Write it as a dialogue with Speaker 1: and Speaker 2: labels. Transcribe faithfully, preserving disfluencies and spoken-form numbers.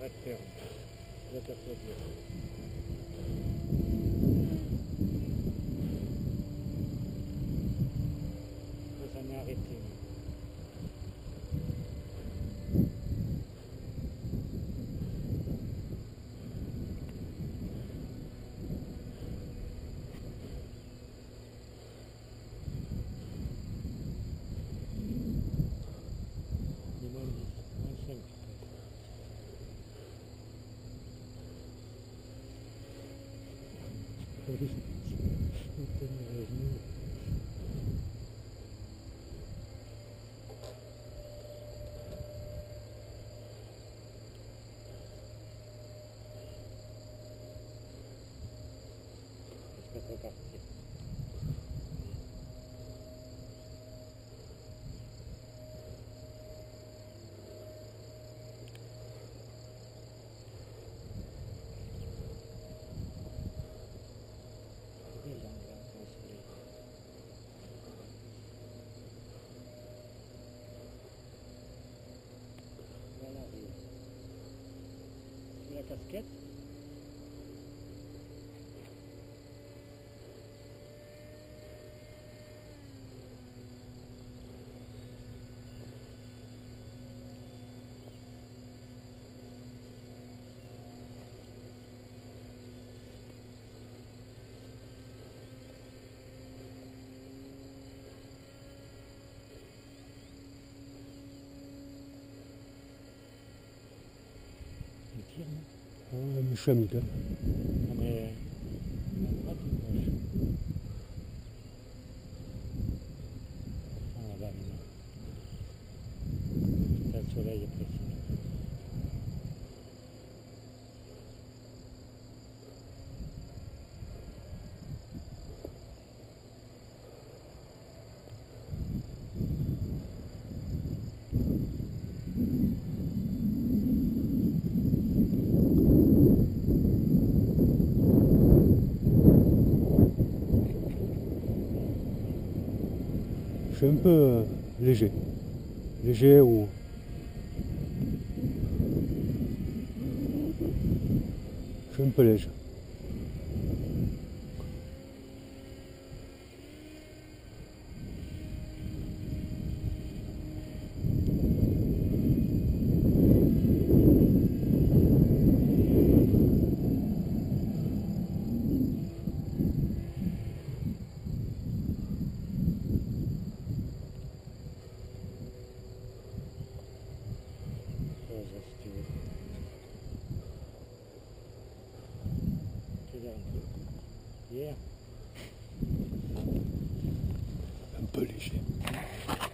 Speaker 1: arrête ferme. Je t'aperçois bien. Ça m'est arrêté. Je peux repartir. Voilà, et la casquette.
Speaker 2: Ah, je suis amical.
Speaker 1: Non mais... Ah, là, maintenant. T'as le soleil est précis.
Speaker 2: Je suis un peu euh, léger. Léger ou... Je suis un peu léger.
Speaker 1: Si tu veux. Quelle heure un peu? Hier.
Speaker 2: Un peu léger.